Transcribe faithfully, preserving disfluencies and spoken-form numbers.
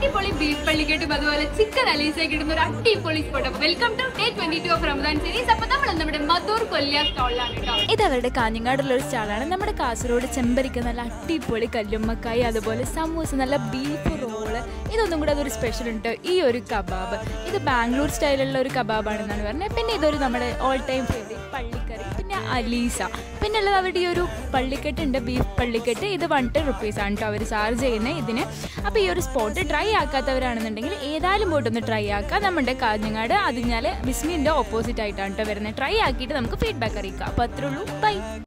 അടിപൊളി ബീഫ് പള്ളിക്കെട്ടും അതുപോലെ ചിക്കൻ അലീസ കിട്ടുന്ന ഒരു അടിപൊളി spot. Welcome to day twenty two of Ramadan series. അപ്പൊ നമ്മൾ നമ്മുടെ മധൂർ കൊല്ലിയ സ്റ്റാളിലാണ് കേട്ടോ. ഇത് അവരുടെ കാഞ്ഞങ്ങാടുള്ള ഒരു സ്റ്റാളാണ്. നമ്മുടെ കാസർഗോഡ് ചെമ്പരിക്ക നല്ല അടിപൊളി കല്ലുമ്മക്കായി, അതുപോലെ സമൂസ, നല്ല ബീഫ് റോള്, ഇതൊന്നും കൂടെ അതൊരു സ്പെഷ്യൽ ഉണ്ട്. ഈ ഒരു കബാബ് ഇത് ബാംഗ്ലൂർ സ്റ്റൈലുള്ള ഒരു കബാബാണെന്നാണ് പറഞ്ഞത്. പിന്നെ ഇതൊരു നമ്മുടെ ഓൾ ടൈം ഫേവറേറ്റ് പള്ളിക്കറി, പിന്നെ അലീസ, പിന്നെ ഉള്ളത് അവരുടെ ഈ ഒരു പള്ളിക്കെട്ട് ഉണ്ട്, ബീഫ് പള്ളിക്കെട്ട്. ഇത് വൺ ടെൻ റുപ്പീസ് ആണ് കേട്ടോ അവർ ചാർജ് ചെയ്യുന്നത് ഇതിന്. അപ്പോൾ ഈ ഒരു സ്പോട്ട് ട്രൈ ആക്കാത്തവരാണെന്നുണ്ടെങ്കിൽ ഏതായാലും പോയിട്ടൊന്ന് ട്രൈ ആക്കുക. നമ്മുടെ കാഞ്ഞങ്ങാട് അതിഞ്ഞാൽ ബിസ്മിൻ്റെ ഓപ്പോസിറ്റ് ആയിട്ടാണ് കേട്ടോ വരുന്നത്. ട്രൈ ആക്കിയിട്ട് നമുക്ക് ഫീഡ്ബാക്ക് അറിയിക്കാം. അപ്പോൾ അത്രേ ഉള്ളൂ. ബൈ.